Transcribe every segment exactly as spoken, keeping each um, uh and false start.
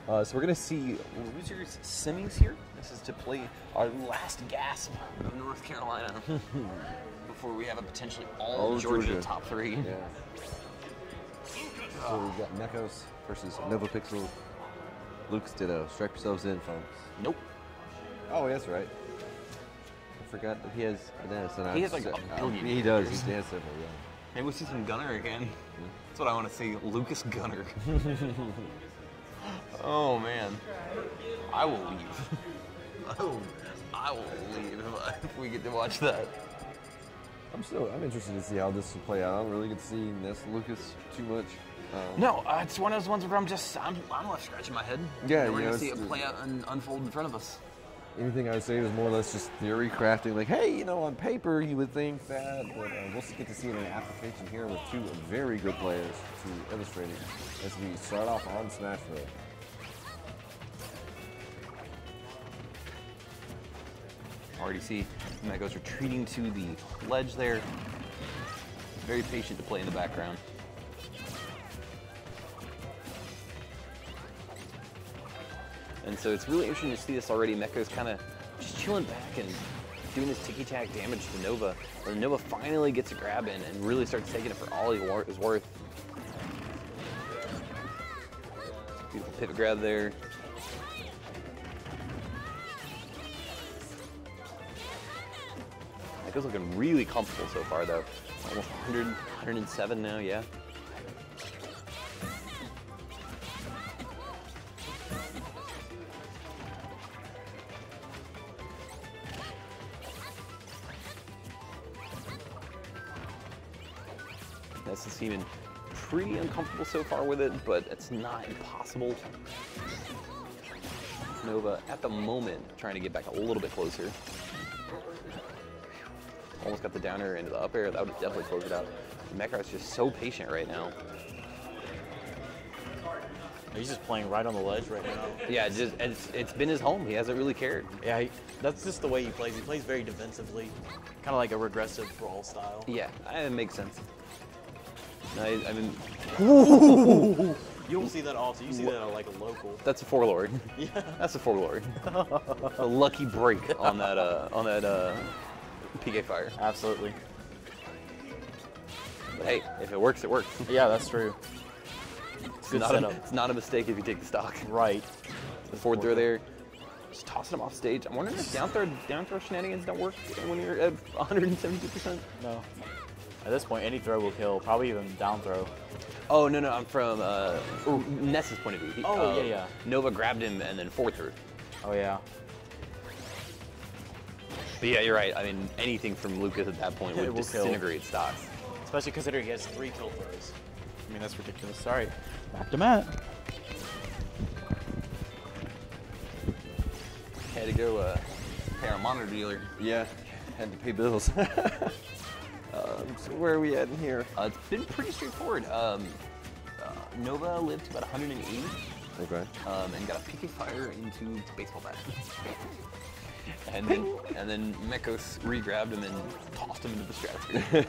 Uh, so we're going to see losers semis here. This is to play our last gasp of North Carolina before we have a potentially all, all Georgia, Georgia top three. Yeah. So we've got Mekos versus NovaPixel. Lucas Ditto. Strap yourselves in, folks. Nope. Oh, that's right. I forgot that he has Dennis. And he has like a billion. He does. He has several, yeah. Maybe we'll see some Gunner again. Yeah. That's what I want to see. Lucas Gunner. Oh, man. I will leave. I will, I will leave if we get to watch that. I'm still, I'm interested to see how this will play out. I don't really get to see Ness Lucas too much. Um, no, uh, it's one of those ones where I'm just, I'm, I'm left scratching my head. Yeah, we're you going know, to see it play out and unfold in front of us. Anything I would say was more or less just theory crafting. Like, hey, you know, on paper you would think that, but uh, we'll get to see it in application here with two very good players to illustrate it as we start off on Smashville. Already see Mekos retreating to the ledge there. Very patient to play in the background. And so it's really interesting to see this already. Mekos kind of just chilling back and doing his ticky-tack damage to Nova. Where Nova finally gets a grab in and really starts taking it for all he is worth. Beautiful pivot grab there. Mekos looking really comfortable so far though. Almost one hundred, one hundred seven now, yeah. This is seeming pretty uncomfortable so far with it, but it's not impossible. Nova, at the moment, trying to get back a little bit closer. Almost got the downer into the up air. That would definitely close it out. Mekos just so patient right now. He's just playing right on the ledge right now. Yeah, it's, just, it's, it's been his home. He hasn't really cared. Yeah, he, that's just the way he plays. He plays very defensively, kind of like a regressive brawl style. Yeah, it makes sense. I, I mean, you don't see that often. You see that at like a local. That's a Forlord. Yeah, that's a Forlord. A lucky break on that uh, on that uh, P K Fire. Absolutely. But hey, if it works, it works. Yeah, that's true. It's not, a, it's not a mistake if you take the stock. Right. The forward throw there. Just tossing him off stage. I'm wondering if down throw, down throw shenanigans don't work when you're at one hundred seventy percent. No. At this point, any throw will kill, probably even down throw. Oh, no, no, I'm from uh, Ness's point of view. He, oh, uh, yeah, yeah. Nova grabbed him and then forward through. Oh, yeah. But yeah, you're right. I mean, anything from Lucas at that point would disintegrate kill. stocks. Especially considering he has three kill throws. I mean, that's ridiculous. Sorry. Back to Matt. Had to go uh, pay our monitor dealer. Yeah, had to pay bills. Um, so where are we at in here? Uh, it's been pretty straightforward. Um, uh, Nova lived to about one hundred eighty. Okay. Um, and got a P K Fire into baseball bat. and then and then Mekos re-grabbed him and tossed him into the stratosphere.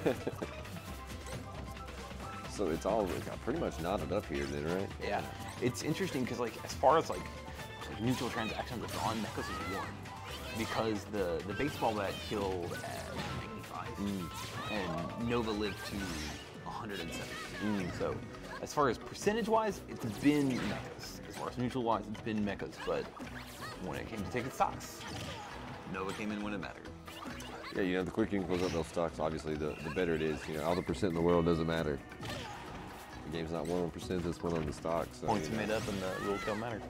So it's all it got pretty much knotted up here, then, right? Yeah. It's interesting because, like, as far as like, like neutral transactions are gone, Mekos is one because the the baseball bat killed at ninety-five. Mm. And Nova lived to one hundred seventy. Mm. So, as far as percentage-wise, it's been Mekos. As far as neutral-wise, it's been Mekos. But when it came to taking stocks, Nova came in when it mattered. Yeah, you know, the quicker you can close up those stocks, obviously, the, the better it is. You know, all the percent in the world doesn't matter. The game's not won on percent, it's won on the stocks. So, Points you know. made up and the rules don't matter.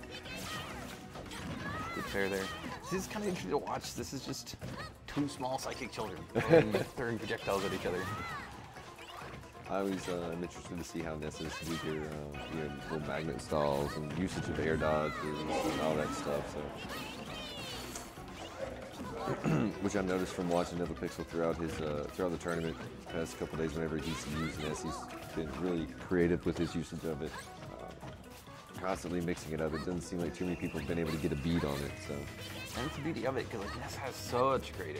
Good pair there. This is kind of interesting to watch. This is just two small psychic children throwing, throwing projectiles at each other. I always uh, am interested to see how Nessus do their uh, you know, little magnet stalls and usage of air dodges and all that stuff. So, which I've noticed from watching NovaPixel throughout his uh, throughout the tournament, the past couple days. Whenever he's used Ness, he's been really creative with his usage of it. Constantly mixing it up. It doesn't seem like too many people have been able to get a beat on it. So, and it's the beauty of it because like Ness has such great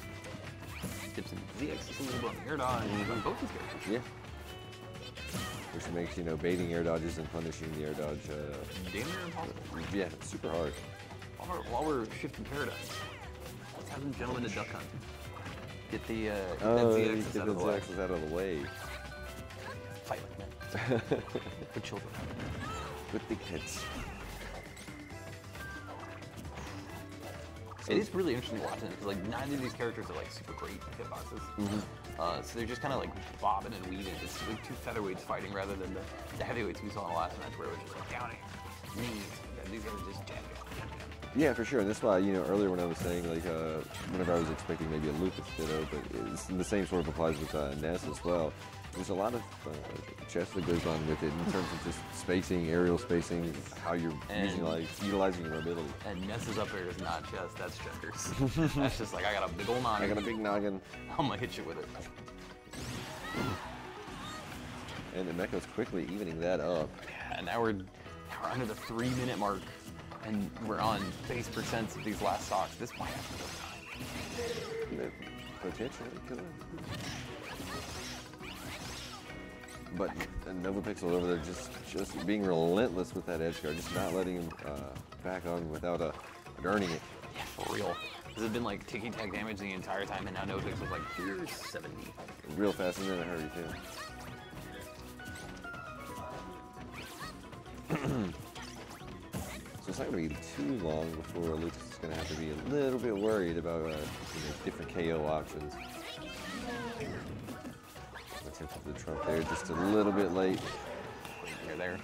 airspeed. Dips in Z X, a little bit on air dodge, and he's on both his characters. Yeah. which makes, you know, baiting air dodges and punishing the air dodge, uh, Damn near impossible. yeah, super hard. While we're, while we're shifting paradigms, let's have them gentlemen to duck hunt. Get the uh, get Oh, that get Z axis the out of the way. Z-axis out of the way. Fight like men. With children. With big heads. It is really interesting watching it because like neither of these characters are like super great hitboxes. Mm-hmm. Uh, so they're just kind of like bobbing and weaving. It's like two featherweights fighting rather than the, the heavyweights we saw in the last match where it was just like down here, knees. Yeah, these guys are just jab, jab, jab, jab. Yeah, for sure. And that's why, you know, earlier when I was saying, like, uh, whenever I was expecting maybe a Lucas Ditto, but it's, the same sort of applies with uh, Ness as well. There's a lot of uh, chess that goes on with it in terms of just spacing, aerial spacing, how you're And- using, like, utilizing your ability. And Ness's up air is not chess, that's checkers. That's just like I got a big old noggin. I got a big noggin, I'm gonna hit you with it. and the Mecho's quickly evening that up. And now we're, now we're under the three minute mark, and we're on base percents of these last stocks. This might have to go time. Potentially could. But uh, NovaPixel over there just just being relentless with that edge guard, just not letting him uh, back on without uh, earning it. Yeah, for real. This has been like ticky tack damage the entire time, and now NovaPixel was like, here's seventy. Real fast and in a hurry too. So it's not going to be too long before Lucas is going to have to be a little bit worried about uh, you know, different K O options. Attempted the trump there, just a little bit late. You're there.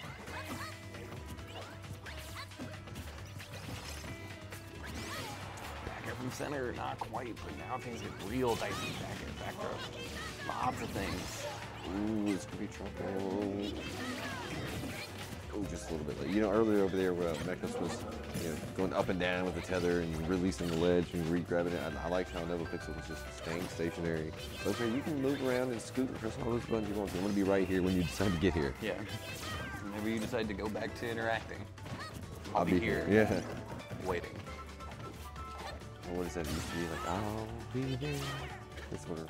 Back air from center, not quite, but now things get real dicey. Back air, back throw. Lots of things. Ooh, this could be trouble. Oh, just a little bit late. You know, earlier over there where Mechos was, you know, going up and down with the tether and releasing the ledge and re-grabbing it. I, I liked how NovaPixel was just staying stationary. Okay, you can move around and scoot and press all those buttons you want to. I'm going to be right here when you decide to get here. Yeah. Maybe you decide to go back to interacting. I'll, I'll be, be here. here. Yeah. Waiting. Well, what does that used to be? Like, I'll be there. That's what it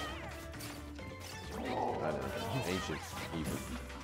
was. I don't know. Ancient Hebrew.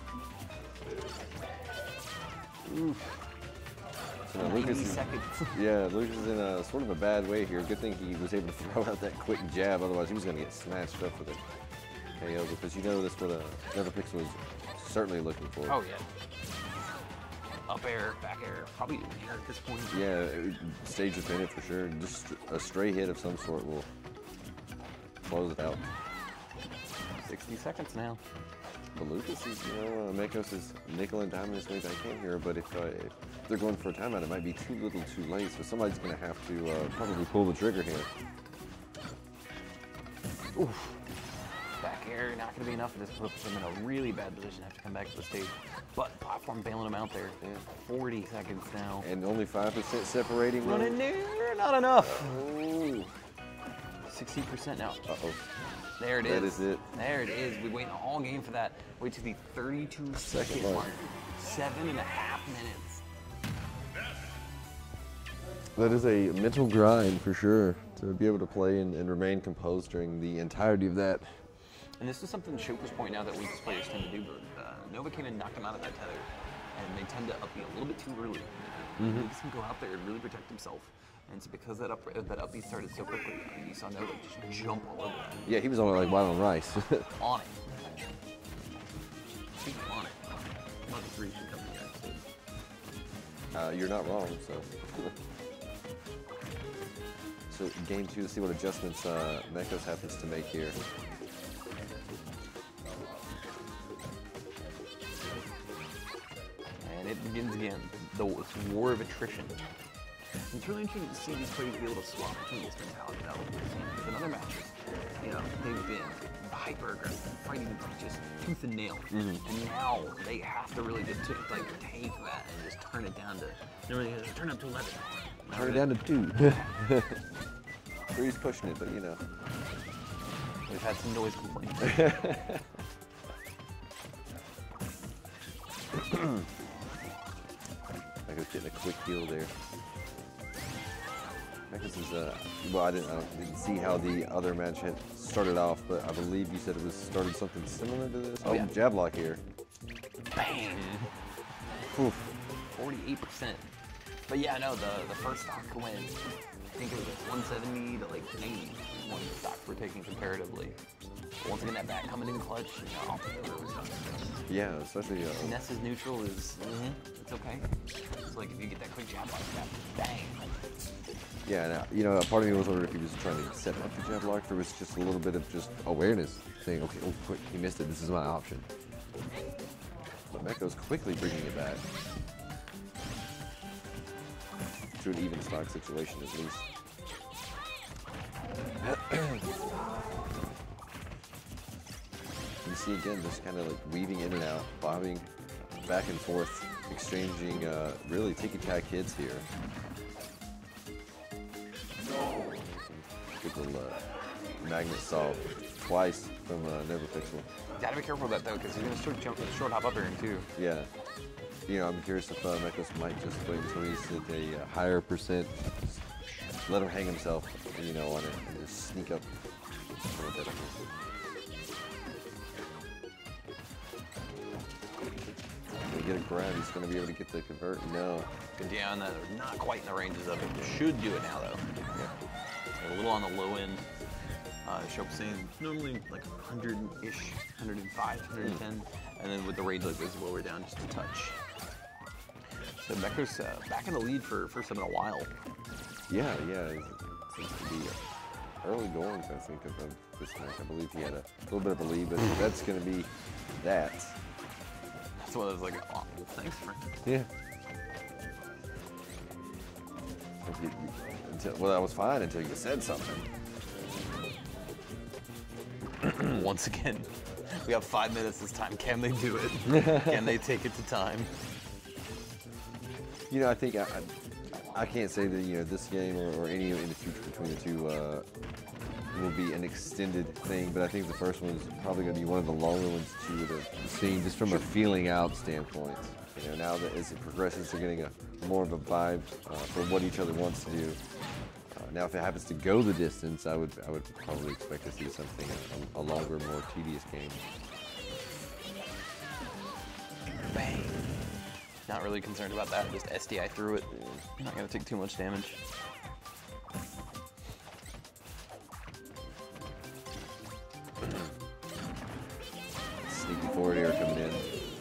Oof. So now Lucas ninety is, seconds. yeah, Lucas is in a sort of a bad way here. Good thing he was able to throw out that quick jab, otherwise he was going to get smashed up with a K O, because you know that's what a NovaPixel is certainly looking for. Oh, yeah. Up air, back air, probably even air at this point. Yeah, it- stage defended for sure. Just a stray hit of some sort will close it out. sixty seconds now. But Lucas is, you know, uh, Mechos is nickel and diming his way back in here, but if, uh, if they're going for a timeout, it might be too little too late, so somebody's going to have to uh, probably pull the trigger here. Oof. Back air, not going to be enough. This puts him in a really bad position. Have to come back to the stage. But platform bailing him out there. Yeah. forty seconds now. And only five percent separating. Run in there, not enough. Oh. sixty percent now. Uh-oh. There it is. That is it. There it is. We wait all game for that. Wait to the thirty-two second mark. mark. Seven and a half minutes. That is a mental grind for sure, to be able to play and, and remain composed during the entirety of that. And this is something Shoke was pointing out that Weakest players tend to do, but uh, Nova came in and knocked him out of that tether, and they tend to up B a little bit too early. Mm-hmm. Lucas can go out there and really protect himself. And it's because that up that up B started so quickly, uh, you saw Nova just jump all over that. Yeah, he was on it like wild on rice. On it. He was on it. One of the three should come in here. uh, you're not wrong, so. So game two, to see what adjustments uh, Mechos happens to make here. And it begins again. The war of attrition. It's really interesting to see these players be able to swap between this mentality now. Because in other matches, you know, they've been hyper aggressive, fighting just tooth and nail. Mm-hmm. And now they have to really just t- like take that and just turn it down to, you know, turn it up to eleven. Turn it down to two. Three's pushing it, but you know. We've had some noise complaints. I was getting a quick heal there. Mekos is, uh, well, I didn't, I didn't see how the other match had started off, but I believe you said it was started something similar to this. Oh, Oh, yeah. jab lock here. Bang! Oof. forty-eight percent. But yeah, no, the, the first stock went, I think it was like one seventy to like ninety-one stocks we're taking comparatively. But once again, that back coming in clutch, you know, Yeah, especially, uh, Ness's neutral is, it's okay. It's like if you get that quick jab like that, bang. yeah, and, uh, you know, part of me was wondering if he was trying to set up the jab lock, or it was just a little bit of just awareness, saying, okay, oh, quick, he missed it, this is my option. But Mekos quickly bringing it back to an even stock situation at least. You see again, just kind of like weaving in and out, bobbing back and forth, exchanging uh, really ticky-tack hits here. Good little uh, magnet saw twice from uh, NovaPixel. Gotta be careful with that though, because he's gonna short jump, short hop up here too. Yeah. You know, I'm curious if uh, Mekos might just wait until he's at a uh, higher percent, just let him hang himself, you know, on it, and just sneak up. If we get a grab, he's going to be able to get the convert. No. Good down, uh, not quite in the ranges of it. Should do it now though. Yeah. A little on the low end. Uh, Shope saying normally like one hundred-ish, one oh five, one ten, and then with the rage like this lower down just a touch. So Mekos uh, back in the lead for first time in a while. Yeah, yeah. It seems to be early goings, I think, of, of this match. I believe he had a little bit of a lead, but that's going to be that. That's one of those like, oh, well, thanks, Frank. Yeah. If you- you- Until, well, that was fine until you said something. Once again, we have five minutes this time. Can they do it? Can they take it to time? You know, I think I, I, I can't say that, you know, this game or, or any in the future between the two uh, will be an extended thing, but I think the first one is probably going to be one of the longer ones that you would have seen just from a feeling out standpoint. You know, now that as it progresses, they're getting a more of a vibe uh, for what each other wants to do. Uh, now, if it happens to go the distance, I would I would probably expect to see something a, a longer, more tedious game. Bang. Not really concerned about that. Just S D I through it. Not gonna take too much damage. Sneaky forward air coming in.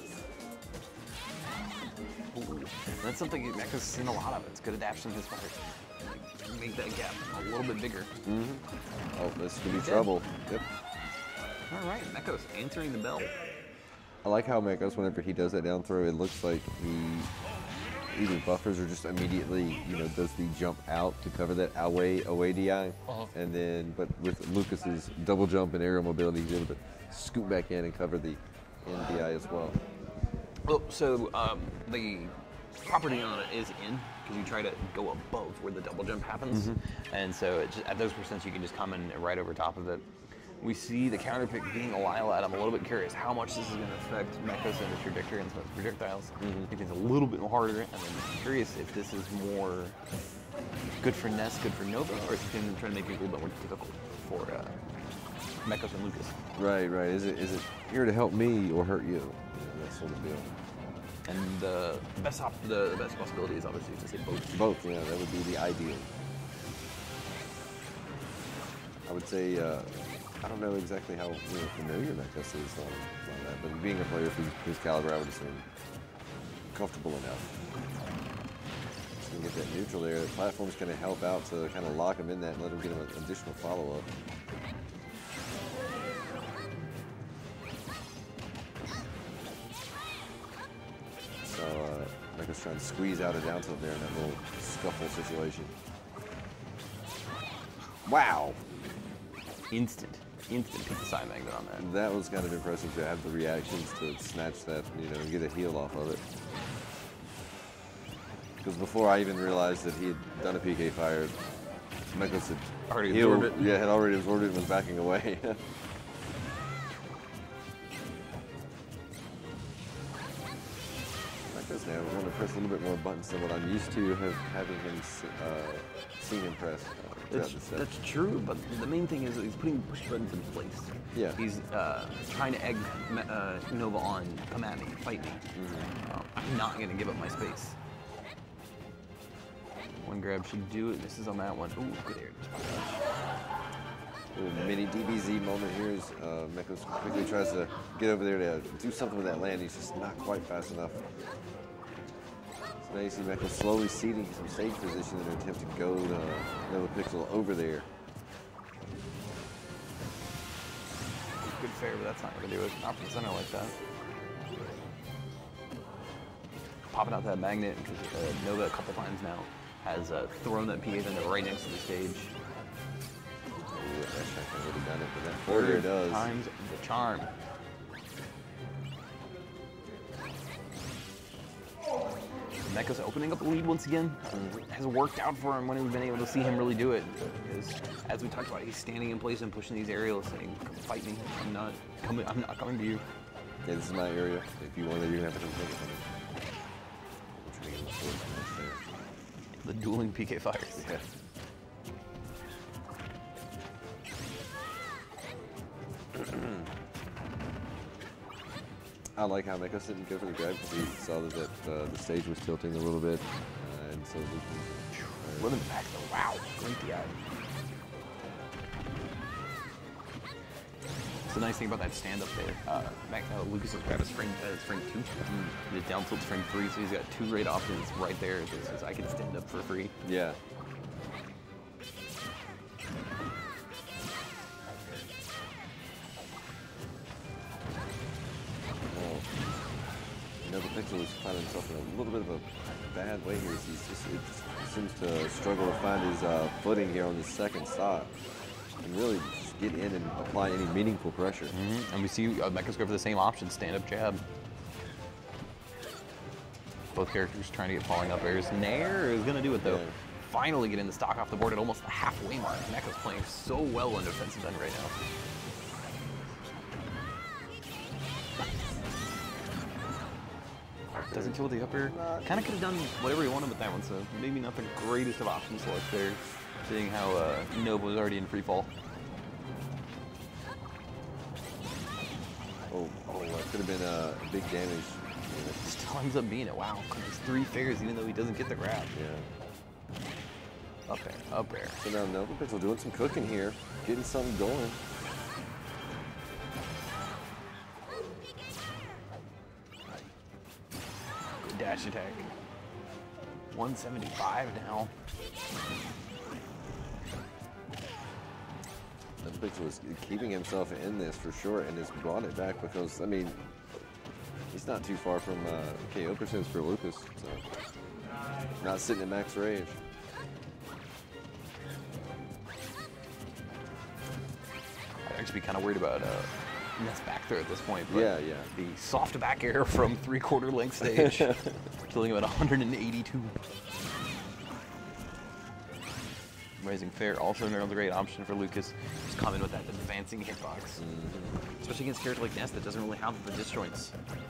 Ooh. That's something Mekos has seen a lot of. It's good adaptation of his part. Like, make that gap a little bit bigger. Mm-hmm. Oh, this could be Dead. trouble. Yep. All right, Mekos answering the bell. I like how Mekos, whenever he does that down throw, it looks like he either buffers or just immediately, you know, does the jump out to cover that away away D I. Uh-huh. And then, but with Lucas's double jump and aerial mobility, he's able to scoot back in and cover the in D I as well. Well, so um, the property on it is in because you try to go above where the double jump happens, and so it just, at those percents you can just come in right over top of it. We see the counter pick being a Lila. I'm a little bit curious how much this is going to affect Mekos and his trajectory and some of his projectiles. I think it's a little bit harder, and I'm curious if this is more good for Ness, good for Nova, or is it going to try to make it a little bit more difficult for uh, Mekos and Lucas. Right, right. Is it is it here to help me or hurt you? You know, that sort of deal. And the best op- the, the best possibility is obviously to say both. Both, yeah, that would be the ideal. I would say, uh, I don't know exactly how, you know, familiar Mekos is on, on that, but being a player of his, his caliber, I would assume comfortable enough. Just gonna get that neutral there. The platform's gonna help out to kind of lock him in that and let him get him an additional follow-up. So, uh, Mekos trying to squeeze out a down tilt there in that little scuffle situation. Wow! Instant, instant piece of side magnet on that. That was kind of impressive to have the reactions to snatch that, you know, and get a heal off of it. Because before I even realized that he had done a P K fire, Mekos had Already healed, absorbed it. yeah, had already absorbed it and was backing away. Mekos now. We're going to press a little bit more buttons than what I'm used to have having him uh, seen him press uh, throughout That's, the set. that's true, but the main thing is that he's putting push buttons in place. Yeah. He's uh, trying to egg Me- uh, Nova on, come at me, fight me. Mm-hmm. Um, I'm not going to give up my space. One grab should do it. This is on that one. Ooh, good air. Little mini D B Z moment here as uh, Mekos quickly tries to get over there to do something with that land. He's just not quite fast enough. So now you see Mekos slowly ceding some stage position in an attempt to go to NovaPixel over there. Good fair, but that's not going to do it. Not from the center like that. Popping out that magnet, because uh, Nova a couple times now has uh, thrown that P A vendor right next to the stage. Ooh, that shot would have done it, but that forward air does. Times the charm. Mekos opening up the lead once again. Mm-hmm. Has worked out for him when we've been able to see him really do it. Because as we talked about, he's standing in place and pushing these aerials, saying, "Come fight me. I'm not coming. I'm not coming to you." Yeah, this is my area. If you want it, you're gonna have to come take it from me. I'm trying to get my forward smash there. The dueling P K fires. Yeah. I like how Mekos didn't go for the grab because he saw that, that uh, the stage was tilting a little bit, uh, and so Lucas. Living back though. Wow. Great D I. It's the nice thing about that stand up there. Uh, Mac, uh, Lucas has grabbed his frame, uh, his frame two. The down tilt's frame three, so he's got two great options right there. That says I can stand up for free. Yeah. NovaPixel is finding himself in a little bit of a bad way here. He's just, it just seems to struggle to find his uh, footing here on the second stock and really just get in and apply any meaningful pressure. Mm-hmm. And we see uh, Mekos go for the same option, stand up jab. Both characters trying to get falling up airs. Nair is going to do it though. Yeah. Finally getting the stock off the board at almost the halfway mark. Mekos playing so well on defensive end right now. Doesn't kill the upper. Kind of could have done whatever he wanted with that one, so maybe not the greatest of option selects there, seeing how uh, Nova was already in free fall. Oh, oh, that could have been a uh, big damage. Still ends up being it. Wow, it's three figures even though he doesn't get the grab. Yeah. Up air, up air. So now NovaPixel doing some cooking here, getting something going. Good dash attack. one seventy-five now. NovaPixel is keeping himself in this for sure and has brought it back because, I mean, he's not too far from uh, K O percents for Lucas, so not sitting at max rage. I'd actually be kind of worried about uh, Ness back throw at this point. But Yeah, yeah. the soft back air from three-quarter length stage, killing him at one eighty-two. Rising fair, also another great option for Lucas. Just come in with that advancing hitbox. Mm-hmm. Especially against a character like Ness that doesn't really have the disjoints.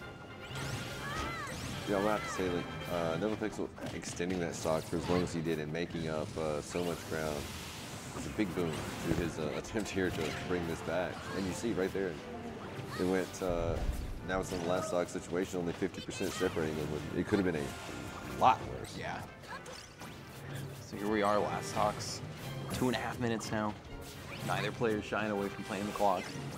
Yeah, I'll have to say, like, uh, NovaPixel extending that stock for as long as he did and making up uh, so much ground was a big boon to his uh, attempt here to bring this back. And you see right there, it went, uh, now it's in the last stock situation, only fifty percent separating them. It could have been a lot worse. Yeah. So here we are, last stocks. Two and a half minutes now. Neither player is shying away from playing the clock.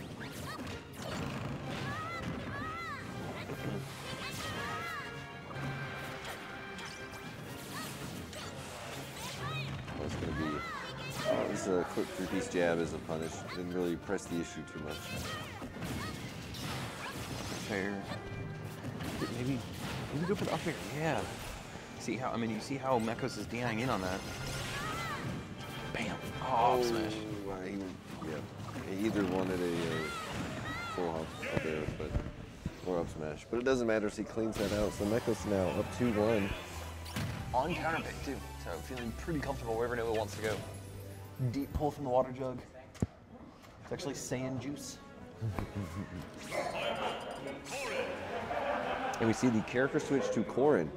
It's going to be, oh, this is a quick three-piece jab as a punish. Didn't really press the issue too much. Fair. Maybe, maybe go for the up air. Yeah. See how? I mean, you see how Mekos is DIing in on that. Bam. Oh, smash. Uh, he, yeah, he either wanted a, uh full hop up there, but or up smash, but it doesn't matter if he cleans that out. So Mekos now up two one. On counter pick too, so feeling pretty comfortable wherever Nova wants to go. Deep pull from the water jug. It's actually sand juice. And we see the character switch to Corrin.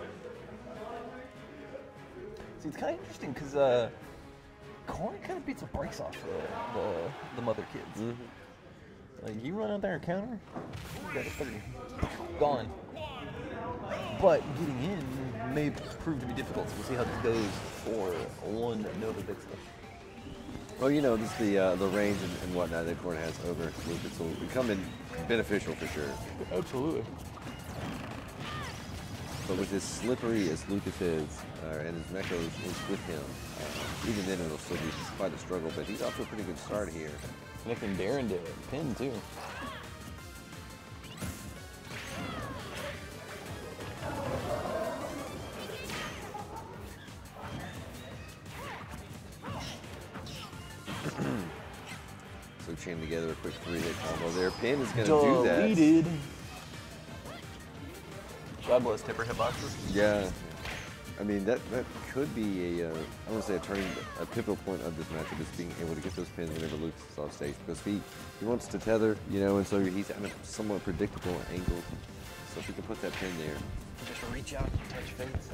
See, it's kind of interesting because uh, Corrin kind of beats the brakes off the, the, the mother kids. Mm-hmm. Like, you run out there and counter, you got a thirty. Gone. But getting in may prove to be difficult, so we'll see how this goes for one Nova Pixel. Well, you know, this is the uh, the range and, and whatnot that Corrin has over Lucas, so it come in beneficial for sure. Absolutely. But with as slippery as Lucas is, uh, and his Mecha is, is with him, uh, even then it'll still be quite a struggle, but he's off to a pretty good start here. Nick and Darren did pin too. So chain together a quick three-hit combo there. Pin is going to do that. Deleted. God bless Tipper hitboxes. Yeah. I mean, that that could be a, uh, I want to say a turning, a pivotal point of this matchup is being able to get those pins whenever Lucas is off stage. Because he, he wants to tether, you know, and so he's at a somewhat predictable angle. So if he can put that pin there. Just reach out and touch face.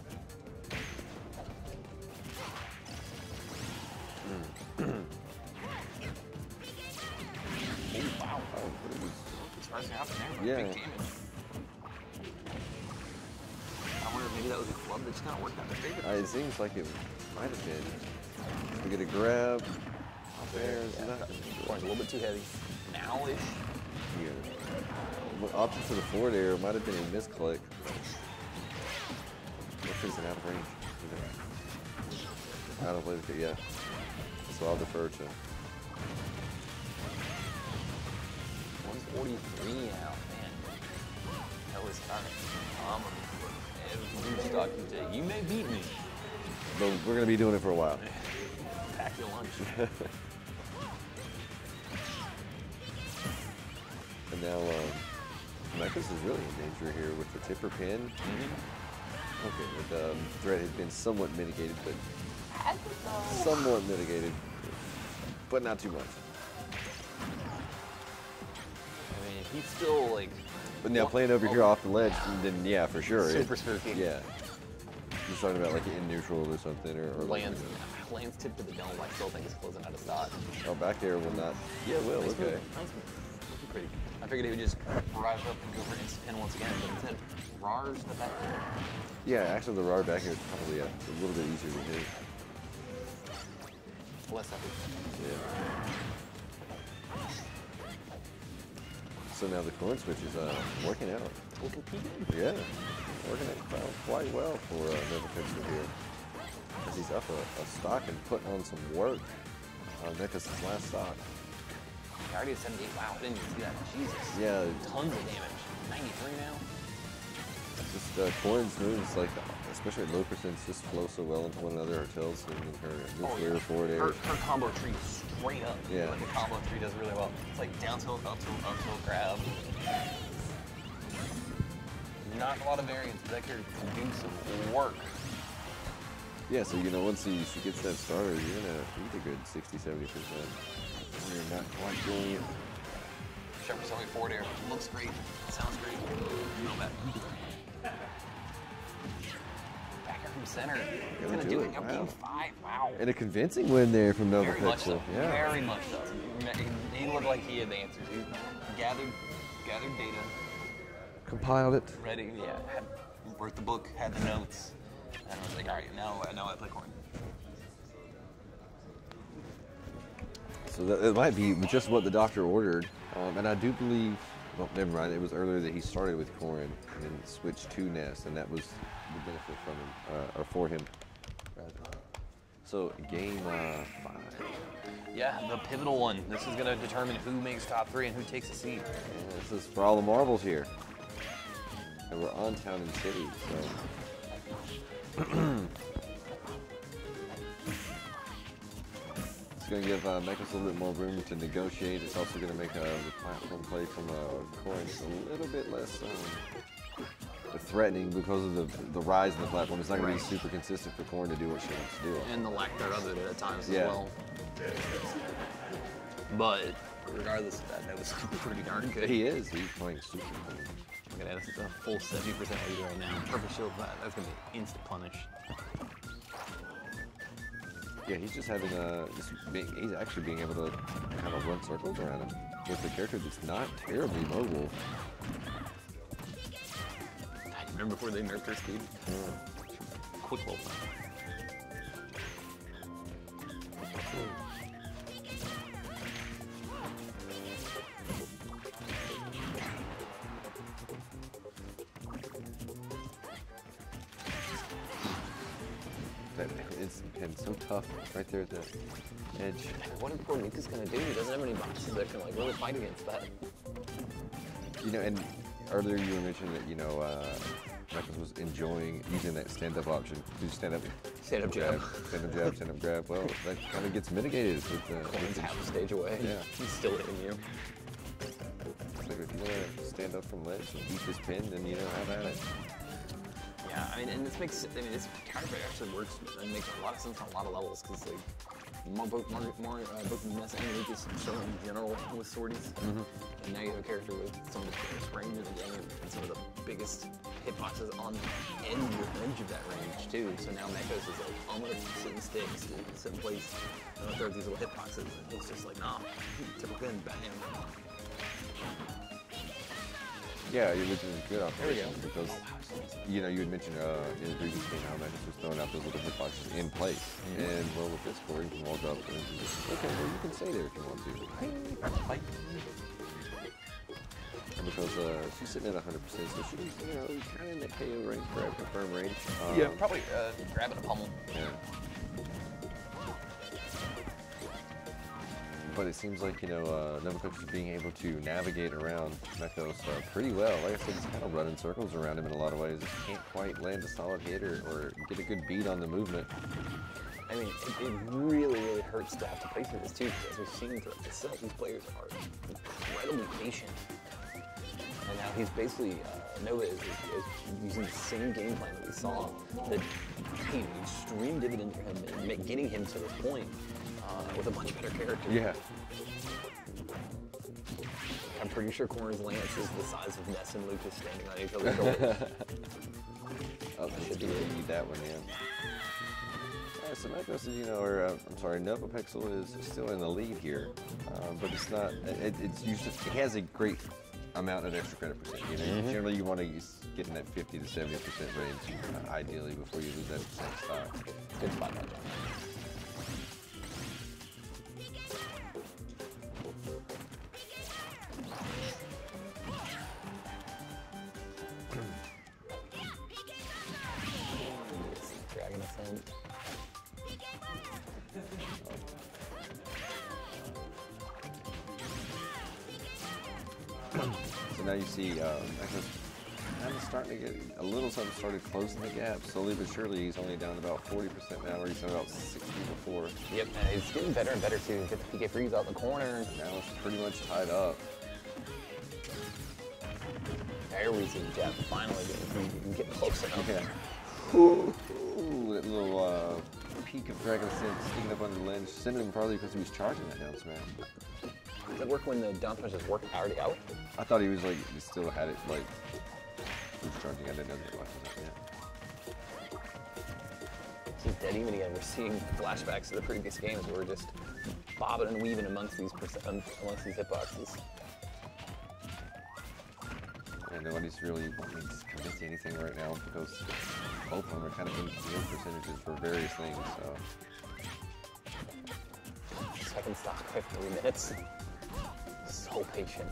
Oh, wow. Oh, but it was, It's rising out there, but Yeah. big damage. I wonder if maybe that was a club that just kind of worked out in favor. uh, it seems like it might have been. We get a grab. There's Yeah, nothing. Corn's a little bit too heavy. Now-ish. Here. What option for the forward air might have been a misclick. What is it out of range? You know? Out of play the yeah. So I'll defer to. one forty-three now, man. That was kind of common for every stock you take. You may beat me. But we're gonna be doing it for a while. Pack your lunch. And now, um, Mechas is really in danger here with the tipper pin. Mm-hmm. Okay, but um, threat had been somewhat mitigated, but somewhat mitigated, but not too much. I mean, he's still like. But now playing over here off the ledge, then yeah, for sure. Super it- spooky. Yeah. He's talking about like in neutral or something, or, or like, Lands, lands tip to the dome. I still think it's closing out of stock. oh, back air will not. Yeah, will. Nice Okay. move. Nice move. Pretty. I figured he would just rise up and go for an instant pin once again, but instead, Rars the back. Yeah, actually the raw back air is probably uh, a little bit easier to do. Less effort. Yeah. So now the corn switch is uh, working out. Looking pretty good. Yeah, working out quite- quite well for uh, Nova Pixel here. As he's up a, a stock and putting on some work on Necklace's last stock. He already had seventy-eight. Wow, I didn't even see that. Jesus. Yeah, Tons of damage. ninety-three now. just uh, Corn's moves, like, especially at low percents, just flow so well into one another. Her tails and her nuclear forward air. Her, her combo tree straight up. Yeah. Like the combo tree does really well. It's like down tilt, up tilt, up tilt, grab. Not a lot of variance, but that character can do some work. Yeah, so you know, once he, she gets that started, you're gonna eat a good sixty, seventy percent. You're not quite doing it. Shepherd Selling forward air. Looks great. Sounds great. No bad. Back air from center. It's Gonna gonna do do it, it. Now wow. game five. Wow. And a convincing win there from Nova Very much Pixel. so. Yeah. Very much so. He looked like he had the answers. He gathered, gathered data, Compiled it. ready. Yeah, had, wrote the book, had the notes, and I was like, all right, now, now I play corn. So that, it might be just what the doctor ordered. Um, and I do believe, well, never mind, it was earlier that he started with Corrin and then switched to Ness, and that was the benefit from him, uh, or for him. rather. So game uh, five. Yeah, the pivotal one. This is gonna determine who makes top three and who takes a seat. And this is for all the marbles here. And we're on Town and City, so. It's going to give uh, Mechas a little bit more room to negotiate. It's also going to make uh, the platform play from uh, Corrin a little bit less um, threatening because of the the rise in the platform. It's not going to be super consistent for Corrin to do what she wants to do. And the lack thereof of it at times Yeah. as well. But regardless of that, that was pretty darn good. He is. He's playing super cool. gonna add a full seventy percent lead right now. Perfect shield, that, that's gonna be instant punish. Yeah, he's just having a, just being, he's actually being able to kind of run circles around him with a character that's not terribly mobile. Remember before they nerfed her speed? Yeah. Quick roll time. It's been so tough right there at the edge. What is poor Mika's gonna do? He doesn't have any boxes that can like really fight against that. You know, and earlier you were mentioning that, you know, uh, Michaels was enjoying using that stand-up option. You stand up, Stand up jab. stand up jab, stand up grab. Well, that kind of gets mitigated with the. Colin's with the half a stage away. Yeah. He's still hitting you. it's like if you want to stand up from ledge and beat this pin, then you know, have at it. Yeah, I mean, and this makes, I mean, this counterpick actually works and makes a lot of sense on a lot of levels, because, like, more, both, more, more uh, both Ness and Lucas show in general with swordies. Mm-hmm. And now you have a character with some of the biggest range in the game, and some of the biggest hitboxes on the end of, edge of that range, too. So now Mekos is like, I'm gonna sit in sticks, sit in place, and I'll throw these little hitboxes, and he's just like, nah, typical pin, bam. Yeah, which is a good There we go. observation because, you know, you had mentioned uh, in the previous game how Magnus was throwing out those little hitboxes in place. Mm-hmm. And, well, with this score, you can walk up and just, okay, well, you can stay there if you want to. Fight. And because uh, she's sitting at one hundred percent, so she's, you know, kind of in that K O range, grab confirm range. Um, Yeah, probably uh, grabbing a pummel. Yeah. But it seems like, you know, uh, Novopix is being able to navigate around Mekos uh, pretty well. Like I said, he's kind of running circles around him in a lot of ways. Just can't quite land a solid hit or, or get a good beat on the movement. I mean, it, it really, really hurts to have to play through this too, because as we've seen throughout the set, these players are incredibly patient. And now he's basically, uh, Nova is, is, is using the same game plan that we saw that paid extreme dividend for him and getting him to this point uh, with a much better character. Yeah. I'm pretty sure Corner's lance is the size of Ness and Lucas standing on each other's shoulders. Oh, I should need that one, yeah. Alright, so Mekos is, you know, or uh, I'm sorry, Novopixel is still in the lead here, um, but it's not. It, it's usually it has a great amount of extra credit percent. You know, mm-hmm. Generally you want to get in that fifty to seventy percent range, uh, ideally, before you lose that percent stock. Good spot right there. Dragon Ascent. So now you see, um, kind of starting to get a little something started closing the gap. Slowly but surely, he's only down about forty percent now, where he's done about sixty before. Yep, and he's getting better and better too. Get the P K freeze out in the corner. Now it's pretty much tied up. There we see the jab finally getting, getting close enough. Yeah. Ooh, ooh, that little uh, peak of Dragon Ascent sneaking up under the lens, sending him probably because he was charging that down smash. Does that work when the down smash is work already out? I thought he was like, he still had it like, he was charging. I didn't know that it was. Yeah. This is dead even again. We're seeing flashbacks to the previous games where we're just bobbing and weaving amongst these percent, amongst these hitboxes. And nobody's really wanting to commit to anything right now because both of them are kind of in field percentages for various things. So. Second stock by three minutes. So patient.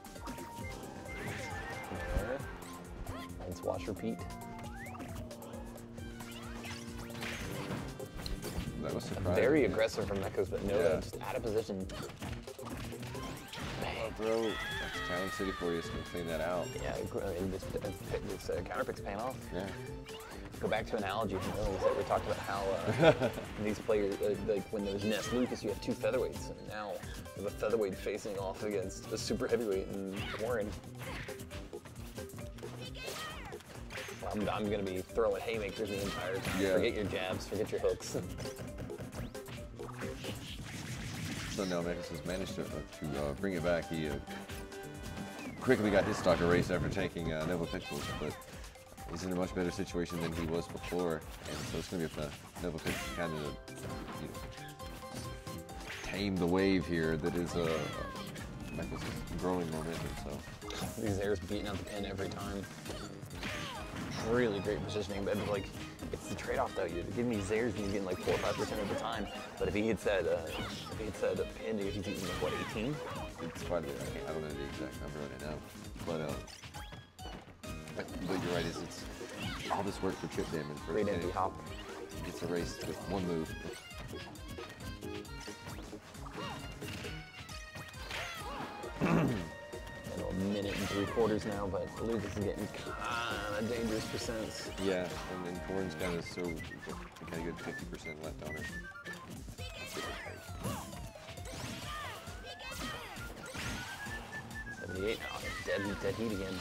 There. Rinse, wash, repeat. That was surprising. Very aggressive from Mekos, but Nova Yeah. just out of position. Oh, bro, that's Town City for you. It's gonna clean that out. Yeah, I mean, this, this uh, counterpick's paying off. Yeah. Go back to analogy from earlier that we talked about how uh, these players, uh, like when there was Ness Lucas, you had two featherweights, and now you have a featherweight facing off against a super heavyweight in Warren. I'm, I'm going to be throwing haymakers the entire time. Yeah. Forget your jabs, forget your hooks. So now Mekos has managed to, uh, to uh, bring it back. He uh, quickly got his stock erased after taking uh, Nova Pixels, but he's in a much better situation than he was before, and so it's going to be up to Nova Pixels kind of, you know, tame the wave here that is uh, Mecha's growing momentum. So These airs beating out the pin every time. Really great positioning, but like it's the trade-off though. You're giving these airs and he's getting like four or five percent of the time. But if he hits that, uh, if he hits that uh, pin, he's eating like what, eighteen? it's quite a bit. I, can't, I don't know the exact number right now, but um, but, but you're right. It's, it's all this work for chip damage. For Great empty hop. He gets erased with one move. A minute and three quarters now, but Lucas is getting kind of dangerous percents. Yeah, and then Corn's kind of so kind of good fifty percent left on her. seventy-eight now, dead, dead heat again.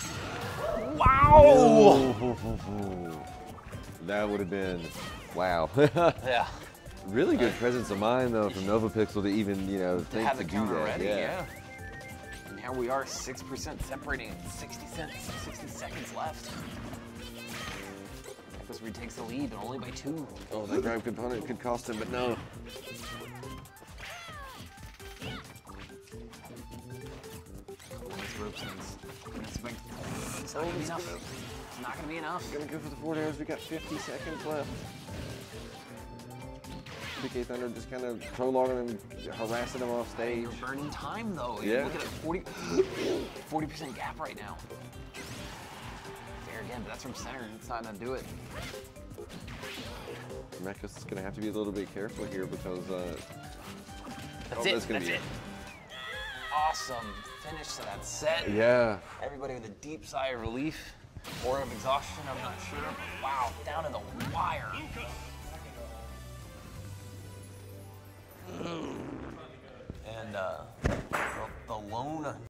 Wow! That would have been wow. Yeah. Really good presence of mind though from Nova Pixel to even you know To think have to the do counter that. ready, yeah. yeah. And here we are, six percent separating, sixty cents, sixty seconds left. Nicholas retakes the lead, but only by two. Oh, that grab component could cost him, but no. Nice rope sense. It's like- it's not gonna be enough. It's not gonna be enough. Gonna go for the forward airs. We got fifty seconds left. P K Thunder just kind of prolonging him, harassing him off stage. You're burning time though. Yeah. You're looking at forty, forty percent gap right now. There again, but that's from center and it's not gonna do it. Mecha's is gonna have to be a little bit careful here because uh, That's oh, it. that's gonna That's be it. Awesome finish to that set. Yeah. Everybody with a deep sigh of relief or of exhaustion, I'm not sure. But wow, down in the wire. And uh, the, the lone